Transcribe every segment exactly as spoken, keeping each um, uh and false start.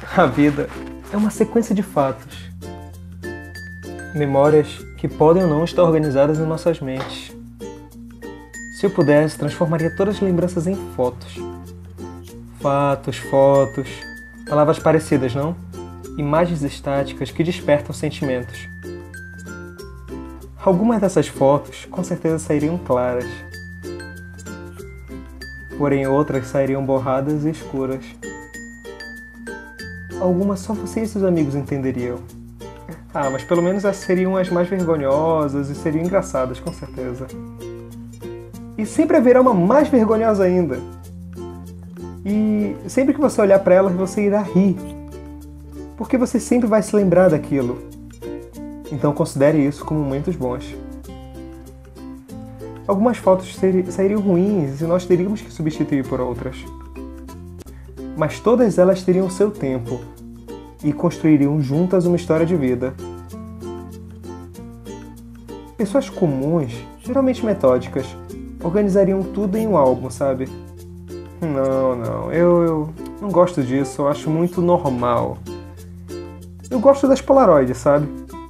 A vida é uma sequência de fatos, memórias que podem ou não estar organizadas em nossas mentes. Se eu pudesse, transformaria todas as lembranças em fotos. Fatos, fotos, palavras parecidas, não? Imagens estáticas que despertam sentimentos. Algumas dessas fotos com certeza sairiam claras, porém outras sairiam borradas e escuras. Algumas só você e seus amigos entenderiam. Ah, mas pelo menos essas seriam as mais vergonhosas e seriam engraçadas, com certeza. E sempre haverá uma mais vergonhosa ainda. E sempre que você olhar para elas, você irá rir. Porque você sempre vai se lembrar daquilo. Então considere isso como momentos bons. Algumas fotos sairiam ruins e nós teríamos que substituir por outras. Mas todas elas teriam o seu tempo e construiriam juntas uma história de vida. Pessoas comuns, geralmente metódicas, organizariam tudo em um álbum, sabe? Não, não, eu, eu não gosto disso, eu acho muito normal. Eu gosto das Polaroids, sabe?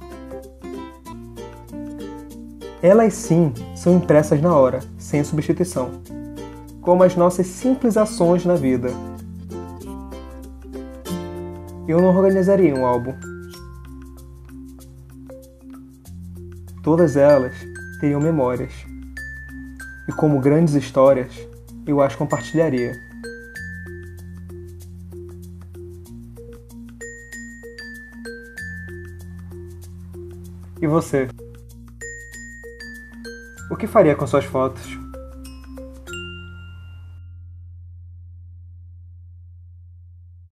Elas sim são impressas na hora, sem substituição, como as nossas simples ações na vida. Eu não organizaria um álbum. Todas elas teriam memórias. E como grandes histórias, eu as compartilharia. E você? O que faria com suas fotos?